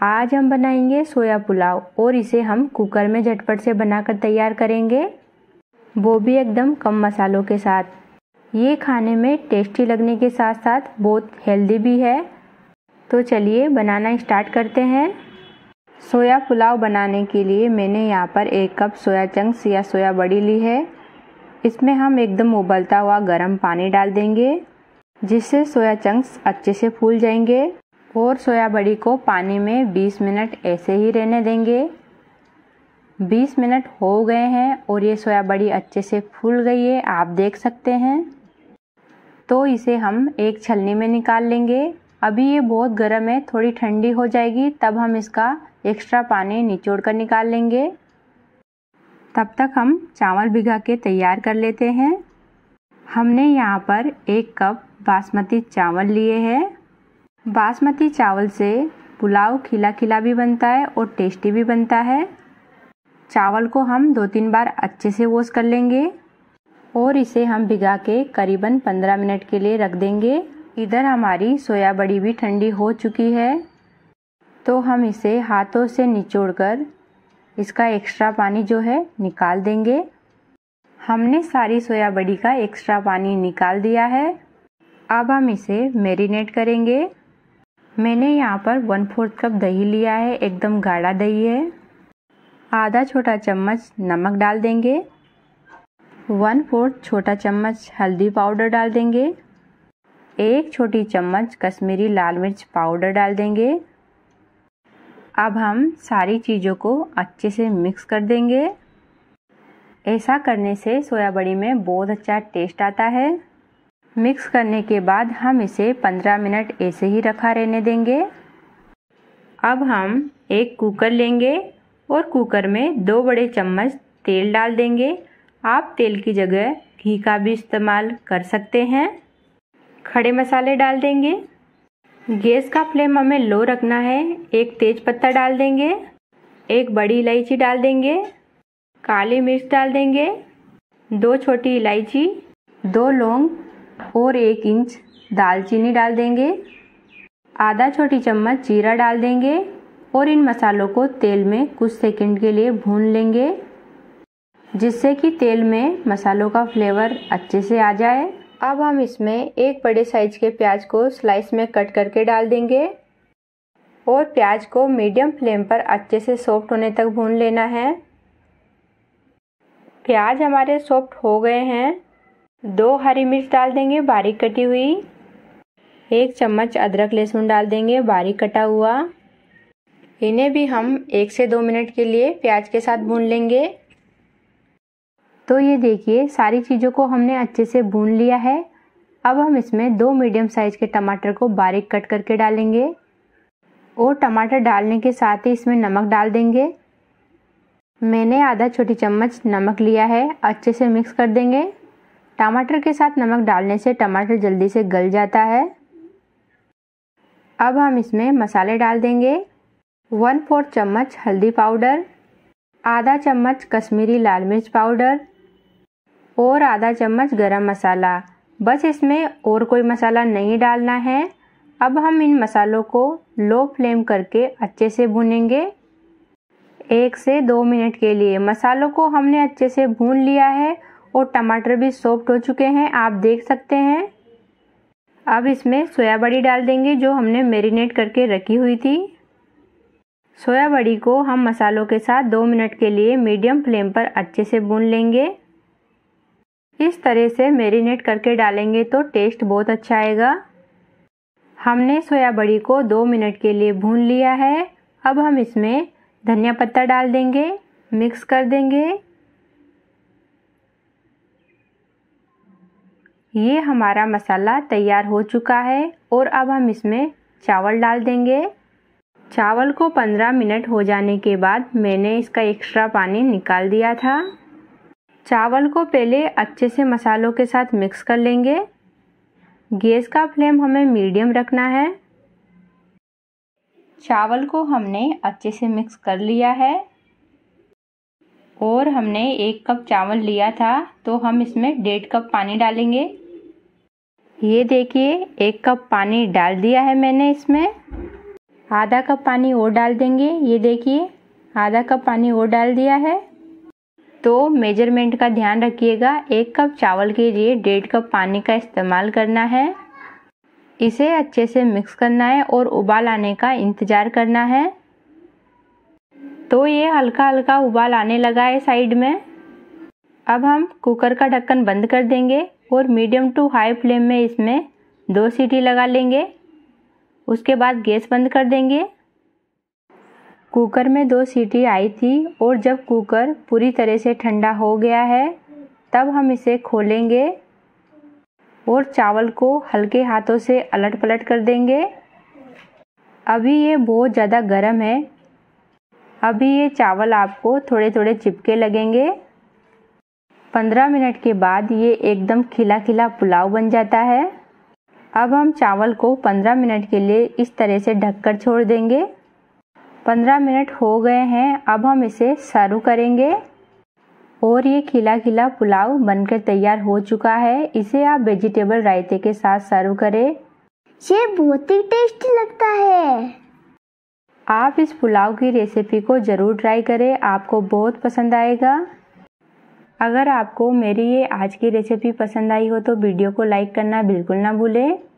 आज हम बनाएंगे सोया पुलाव और इसे हम कुकर में झटपट से बनाकर तैयार करेंगे, वो भी एकदम कम मसालों के साथ। ये खाने में टेस्टी लगने के साथ साथ बहुत हेल्दी भी है। तो चलिए बनाना स्टार्ट करते हैं। सोया पुलाव बनाने के लिए मैंने यहाँ पर 1 कप सोया चंक्स या सोया बड़ी ली है। इसमें हम एकदम उबलता हुआ गर्म पानी डाल देंगे, जिससे सोया चंक्स अच्छे से फूल जाएंगे। और सोया बड़ी को पानी में 20 मिनट ऐसे ही रहने देंगे। 20 मिनट हो गए हैं और ये सोया बड़ी अच्छे से फूल गई है, आप देख सकते हैं। तो इसे हम एक छलनी में निकाल लेंगे। अभी ये बहुत गर्म है, थोड़ी ठंडी हो जाएगी तब हम इसका एक्स्ट्रा पानी निचोड़ कर निकाल लेंगे। तब तक हम चावल भिगा के तैयार कर लेते हैं। हमने यहाँ पर 1 कप बासमती चावल लिए हैं। बासमती चावल से पुलाव खिला खिला भी बनता है और टेस्टी भी बनता है। चावल को हम 2-3 बार अच्छे से वॉश कर लेंगे और इसे हम भिगा के करीबन 15 मिनट के लिए रख देंगे। इधर हमारी सोया बड़ी भी ठंडी हो चुकी है, तो हम इसे हाथों से निचोड़कर इसका एक्स्ट्रा पानी जो है निकाल देंगे। हमने सारी सोया बड़ी का एक्स्ट्रा पानी निकाल दिया है। अब हम इसे मैरिनेट करेंगे। मैंने यहाँ पर 1/4 कप दही लिया है, एकदम गाढ़ा दही है। आधा छोटा चम्मच नमक डाल देंगे। 1/4 छोटा चम्मच हल्दी पाउडर डाल देंगे। 1 छोटी चम्मच कश्मीरी लाल मिर्च पाउडर डाल देंगे। अब हम सारी चीज़ों को अच्छे से मिक्स कर देंगे। ऐसा करने से सोया बड़ी में बहुत अच्छा टेस्ट आता है। मिक्स करने के बाद हम इसे 15 मिनट ऐसे ही रखा रहने देंगे। अब हम एक कुकर लेंगे और कुकर में 2 बड़े चम्मच तेल डाल देंगे। आप तेल की जगह घी का भी इस्तेमाल कर सकते हैं। खड़े मसाले डाल देंगे। गैस का फ्लेम हमें लो रखना है। 1 तेज पत्ता डाल देंगे। 1 बड़ी इलायची डाल देंगे। काली मिर्च डाल देंगे। 2 छोटी इलायची, 2 लौंग और 1 इंच दालचीनी डाल देंगे। आधा छोटी चम्मच जीरा डाल देंगे और इन मसालों को तेल में कुछ सेकंड के लिए भून लेंगे, जिससे कि तेल में मसालों का फ्लेवर अच्छे से आ जाए। अब हम इसमें 1 बड़े साइज के प्याज को स्लाइस में कट करके डाल देंगे और प्याज को मीडियम फ्लेम पर अच्छे से सॉफ्ट होने तक भून लेना है। प्याज हमारे सॉफ्ट हो गए हैं। 2 हरी मिर्च डाल देंगे बारीक कटी हुई। 1 चम्मच अदरक लहसुन डाल देंगे बारीक कटा हुआ। इन्हें भी हम 1 से 2 मिनट के लिए प्याज के साथ भून लेंगे। तो ये देखिए सारी चीज़ों को हमने अच्छे से भून लिया है। अब हम इसमें 2 मीडियम साइज के टमाटर को बारीक कट करके डालेंगे और टमाटर डालने के साथ ही इसमें नमक डाल देंगे। मैंने आधा छोटी चम्मच नमक लिया है। अच्छे से मिक्स कर देंगे। टमाटर के साथ नमक डालने से टमाटर जल्दी से गल जाता है। अब हम इसमें मसाले डाल देंगे। 1/4 चम्मच हल्दी पाउडर, आधा चम्मच कश्मीरी लाल मिर्च पाउडर और आधा चम्मच गरम मसाला। बस इसमें और कोई मसाला नहीं डालना है। अब हम इन मसालों को लो फ्लेम करके अच्छे से भूनेंगे 1 से 2 मिनट के लिए। मसालों को हमने अच्छे से भून लिया है और टमाटर भी सॉफ्ट हो चुके हैं, आप देख सकते हैं। अब इसमें सोया बड़ी डाल देंगे जो हमने मैरिनेट करके रखी हुई थी। सोया बड़ी को हम मसालों के साथ 2 मिनट के लिए मीडियम फ्लेम पर अच्छे से भून लेंगे। इस तरह से मैरिनेट करके डालेंगे तो टेस्ट बहुत अच्छा आएगा। हमने सोया बड़ी को 2 मिनट के लिए भून लिया है। अब हम इसमें धनिया पत्ता डाल देंगे, मिक्स कर देंगे। ये हमारा मसाला तैयार हो चुका है और अब हम इसमें चावल डाल देंगे। चावल को 15 मिनट हो जाने के बाद मैंने इसका एक्स्ट्रा पानी निकाल दिया था। चावल को पहले अच्छे से मसालों के साथ मिक्स कर लेंगे। गैस का फ्लेम हमें मीडियम रखना है। चावल को हमने अच्छे से मिक्स कर लिया है और हमने 1 कप चावल लिया था, तो हम इसमें 1.5 कप पानी डालेंगे। ये देखिए 1 कप पानी डाल दिया है मैंने इसमें। आधा कप पानी और डाल देंगे। ये देखिए आधा कप पानी और डाल दिया है। तो मेजरमेंट का ध्यान रखिएगा, 1 कप चावल के लिए 1.5 कप पानी का इस्तेमाल करना है। इसे अच्छे से मिक्स करना है और उबाल आने का इंतज़ार करना है। तो ये हल्का हल्का उबाल आने लगा है साइड में। अब हम कुकर का ढक्कन बंद कर देंगे और मीडियम टू हाई फ्लेम में इसमें 2 सीटी लगा लेंगे। उसके बाद गैस बंद कर देंगे। कुकर में 2 सीटी आई थी और जब कुकर पूरी तरह से ठंडा हो गया है तब हम इसे खोलेंगे और चावल को हल्के हाथों से अलट पलट कर देंगे। अभी ये बहुत ज़्यादा गर्म है। अभी ये चावल आपको थोड़े थोड़े चिपके लगेंगे। 15 मिनट के बाद ये एकदम खिला खिला पुलाव बन जाता है। अब हम चावल को 15 मिनट के लिए इस तरह से ढककर छोड़ देंगे। 15 मिनट हो गए हैं। अब हम इसे सर्व करेंगे और ये खिला खिला पुलाव बनकर तैयार हो चुका है। इसे आप वेजिटेबल रायते के साथ सर्व करें। ये बहुत ही टेस्टी लगता है। आप इस पुलाव की रेसिपी को ज़रूर ट्राई करें, आपको बहुत पसंद आएगा। अगर आपको मेरी ये आज की रेसिपी पसंद आई हो तो वीडियो को लाइक करना बिल्कुल ना भूलें।